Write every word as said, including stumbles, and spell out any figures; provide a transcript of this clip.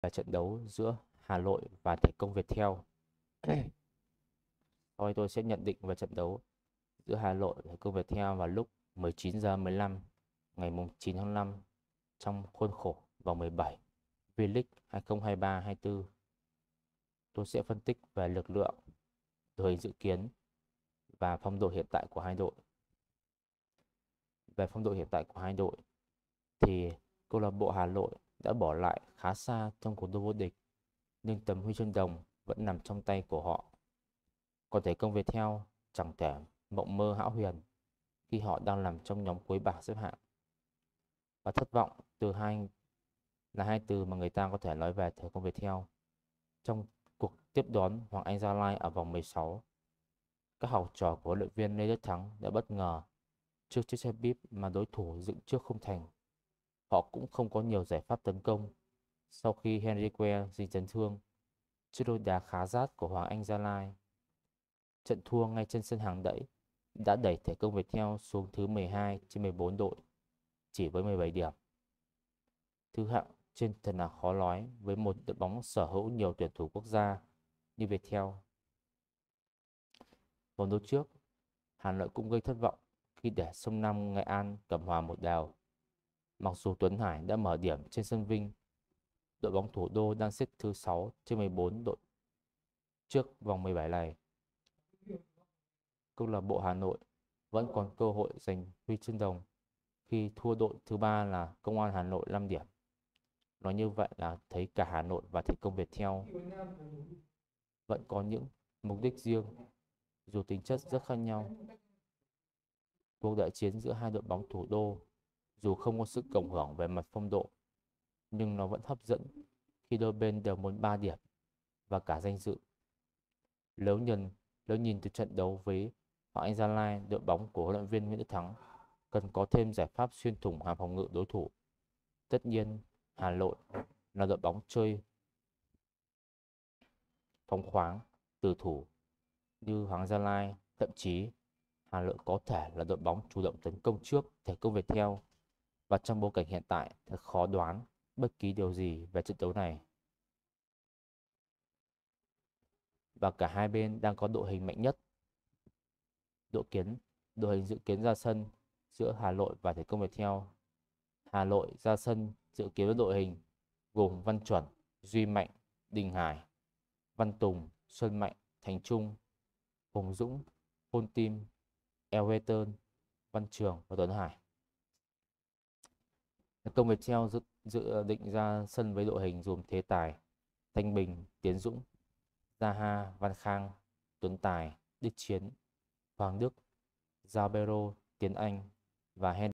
Về trận đấu giữa Hà Nội và Thể công Viettel. Thôi tôi sẽ nhận định về trận đấu giữa Hà Nội và Thể công Viettel vào lúc mười chín giờ mười lăm ngày chín tháng năm trong khuôn khổ vòng mười bảy V-League hai không hai ba hai tư. Tôi sẽ phân tích về lực lượng, đội hình dự kiến và phong độ hiện tại của hai đội. Về phong độ hiện tại của hai đội thì câu lạc bộ Hà Nội đã bỏ lại khá xa trong cuộc đua vô địch, nhưng tấm huy chương đồng vẫn nằm trong tay của họ. Còn Thể công Viettel chẳng thể mộng mơ hão huyền khi họ đang nằm trong nhóm cuối bảng xếp hạng. Và thất vọng từ hai là hai từ mà người ta có thể nói về Thể công Viettel. Trong cuộc tiếp đón Hoàng Anh Gia Lai ở vòng mười sáu, các học trò của huấn luyện viên Lê Đức Thắng đã bất ngờ trước chiếc xe bíp mà đối thủ dựng trước không thành. Họ cũng không có nhiều giải pháp tấn công sau khi Henrique dính chấn thương trước đôi đá khá rát của Hoàng Anh Gia Lai. Trận thua ngay trên sân hàng đẫy đã đẩy Thể công Viettel xuống thứ mười hai trên mười bốn đội, chỉ với mười bảy điểm. Thứ hạng trên thật là khó nói với một đội bóng sở hữu nhiều tuyển thủ quốc gia như Viettel. Vòng đấu trước, Hà Nội cũng gây thất vọng khi để Sông Lam Nghệ An cầm hòa một đều. Mặc dù Tuấn Hải đã mở điểm trên sân Vinh, đội bóng thủ đô đang xếp thứ sáu trên mười bốn đội trước vòng mười bảy này. Câu lạc bộ Hà Nội vẫn còn cơ hội giành huy chương đồng khi thua đội thứ ba là Công an Hà Nội năm điểm. Nói như vậy là thấy cả Hà Nội và Thể công Viettel vẫn có những mục đích riêng, dù tính chất rất khác nhau. Cuộc đại chiến giữa hai đội bóng thủ đô dù không có sự cộng hưởng về mặt phong độ, nhưng nó vẫn hấp dẫn khi đôi bên đều muốn ba điểm và cả danh dự. Nếu nhìn, nếu nhìn từ trận đấu với Hoàng Anh Gia Lai, đội bóng của huấn luyện viên Nguyễn Đức Thắng cần có thêm giải pháp xuyên thủng hàng phòng ngự đối thủ. Tất nhiên, Hà Nội là đội bóng chơi phóng khoáng, từ thủ như Hoàng Gia Lai. Thậm chí, Hà Nội có thể là đội bóng chủ động tấn công trước Thể công Viettel. Và trong bối cảnh hiện tại, thật khó đoán bất kỳ điều gì về trận đấu này. Và cả hai bên đang có đội hình mạnh nhất. Đội kiến, đội hình dự kiến ra sân giữa Hà Nội và Thể công Viettel. Hà Nội ra sân dự kiến với đội hình gồm Văn Chuẩn, Duy Mạnh, Đình Hải, Văn Tùng, Xuân Mạnh, Thành Trung, Hùng Dũng, Phôn Tim, Elverton, Văn Trường và Tuấn Hải. Thể công Viettel dự, dự định ra sân với đội hình gồm Thế Tài, Thanh Bình, Tiến Dũng, Zaha, Văn Khang, Tuấn Tài, Đức Chiến, Hoàng Đức, Giao Bero, Tiến Anh và Hen